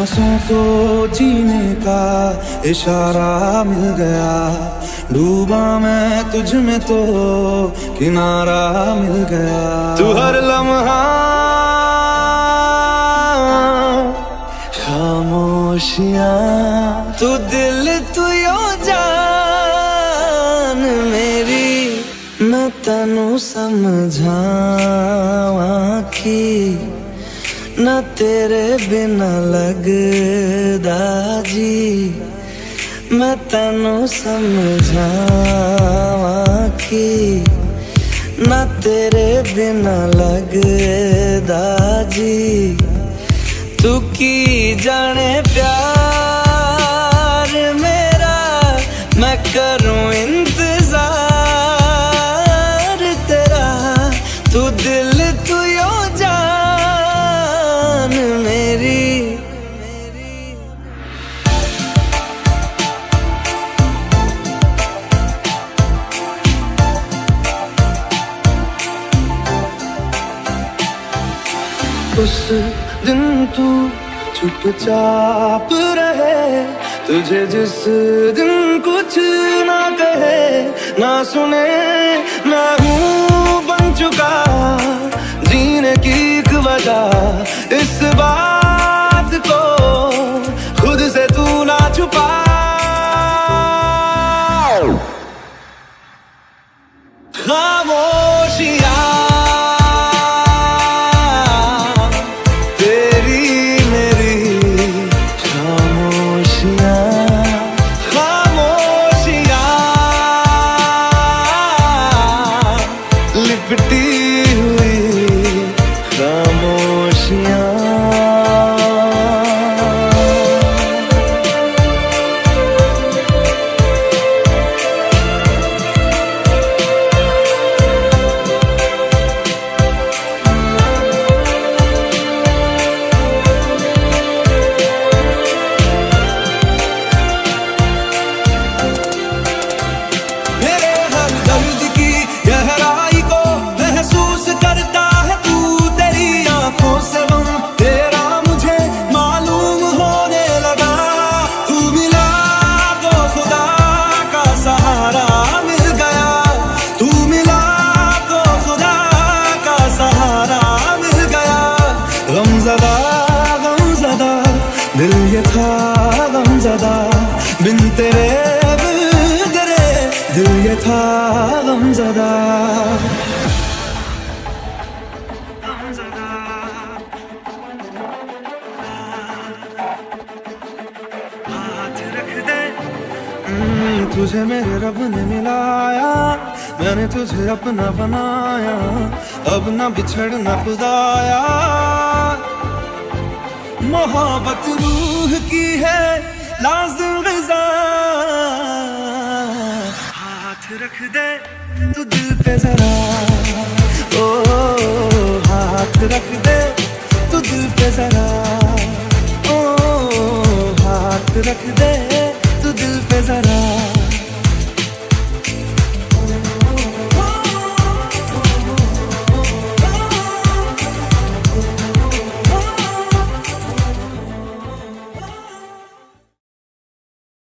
सांसों को जीने का इशारा मिल गया, डूबा मैं तुझ में तो किनारा मिल गया। तू हर लम्हा खामोशियां, तू दिल तू यो जान मेरी, मैं तनु समझावा कि न तेरे बिना लगदा जी, मैं तनु समझावा कि न तेरे बिना लगदा जी। तू की जाने प्यार मेरा, मैं करूं इंतजार तेरा, तू दिल तू यो जान मेरी। उस दिन तू चुपचाप रहे, तुझे जिस दिन कुछ ना कहे ना सुने, मैं हूँ बन चुका जीने की एक वजह, इस बात को खुद से तू ना छुपा। खामोशियां दिल ये था गमज़दा, बिन तेरे दिल ये था गमज़दा। हाथ रख दे, तुझे मेरे रब ने मिलाया, मैंने तुझे अपना बनाया, अब ना बिछड़ना खुदाया। मोहब्बत रूह की है लाज़िम ग़िज़ा, हाथ रख दे तू दिल पे जरा, ओ हाथ रख दे तू दिल पे जरा, ओ हाथ रख दे तू दिल पे जरा।